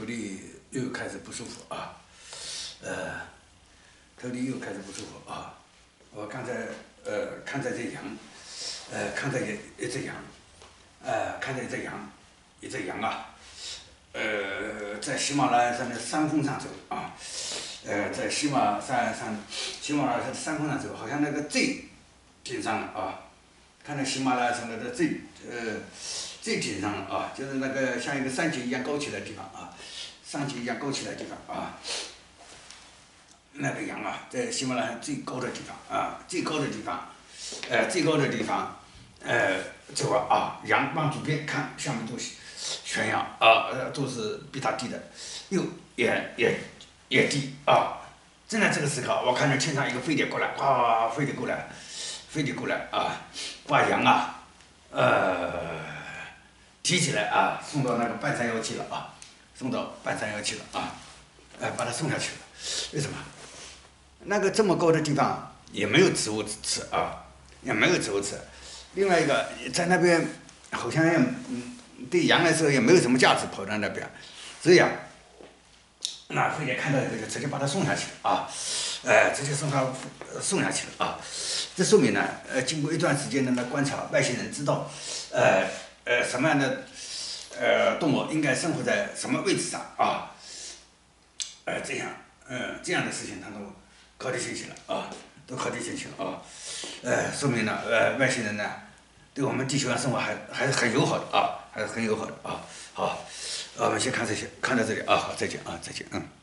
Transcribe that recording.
头里又开始不舒服啊，头里又开始不舒服啊。我刚才看着这羊，看着一只羊，看着一只羊啊，在喜马拉雅山的山峰上走啊，在喜马拉雅山的山峰上走，好像那个最顶上了啊，看到喜马拉雅山的最顶上了啊，就是那个像一个山脊一样高起来的地方啊，山脊一样高起来的地方啊。那个羊啊，在喜马拉雅最高的地方啊，最高的地方，这会啊，羊往左边看，下面都是悬崖啊，都是比它低的，也低啊。正在这个时刻，我看到天上一个飞碟过来，哗，飞碟过来啊，把羊啊，提起来啊，送到那个半山腰去了啊，把它送下去了。为什么？那个这么高的地方也没有植物吃啊，另外一个在那边好像对羊来说也没有什么价值，跑到那边，所以啊，那飞碟看到这个直接把它送下去了啊，直接送下去了啊。这说明呢，经过一段时间的观察，外星人知道，什么样的动物应该生活在什么位置上啊，这样的事情他都考虑进去了啊，说明呢，外星人呢，对我们地球上生活还是很友好的啊，好，我们先看这些，看到这里啊，好，再见啊，再见，